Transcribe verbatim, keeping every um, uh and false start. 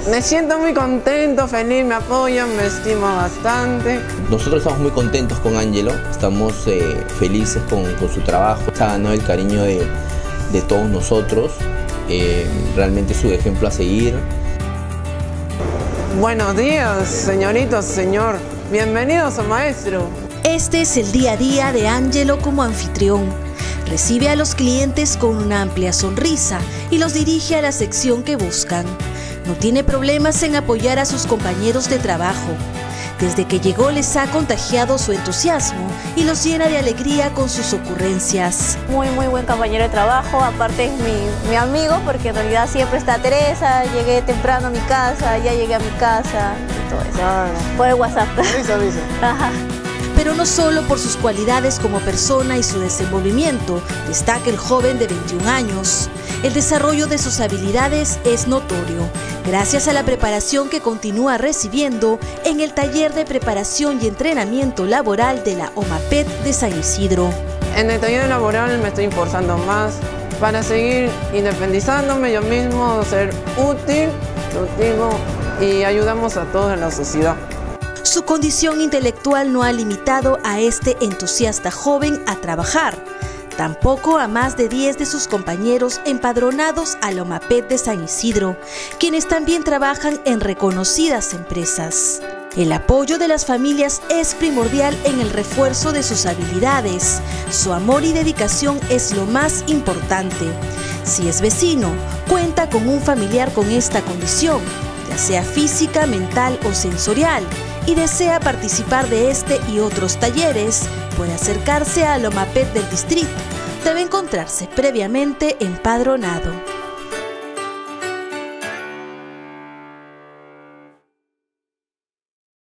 Me siento muy contento, feliz, me apoyan, me estiman bastante. Nosotros estamos muy contentos con Ángelo, estamos eh, felices con, con su trabajo. Se ha ganado el cariño de, de todos nosotros, eh, realmente es su ejemplo a seguir. Buenos días, señoritos, señor. Bienvenidos a Maestro. Este es el día a día de Ángelo como anfitrión. Recibe a los clientes con una amplia sonrisa y los dirige a la sección que buscan. No tiene problemas en apoyar a sus compañeros de trabajo. Desde que llegó les ha contagiado su entusiasmo y los llena de alegría con sus ocurrencias. Muy, muy buen compañero de trabajo, aparte es mi, mi amigo, porque en realidad siempre está Teresa, llegué temprano a mi casa, ya llegué a mi casa y todo eso. Ah, no. Por el WhatsApp. Avisa, avisa. Ajá. Pero no solo por sus cualidades como persona y su desenvolvimiento, destaca el joven de veintiún años. El desarrollo de sus habilidades es notorio, gracias a la preparación que continúa recibiendo en el taller de preparación y entrenamiento laboral de la OMAPED de San Isidro. En el taller laboral me estoy esforzando más para seguir independizándome yo mismo, ser útil, productivo y ayudamos a todos en la sociedad. Su condición intelectual no ha limitado a este entusiasta joven a trabajar, tampoco a más de diez de sus compañeros empadronados a la OMAPED de San Isidro, quienes también trabajan en reconocidas empresas. El apoyo de las familias es primordial en el refuerzo de sus habilidades. Su amor y dedicación es lo más importante. Si es vecino, cuenta con un familiar con esta condición, ya sea física, mental o sensorial, y desea participar de este y otros talleres, puede acercarse a la OMAPED del distrito. Debe encontrarse previamente empadronado.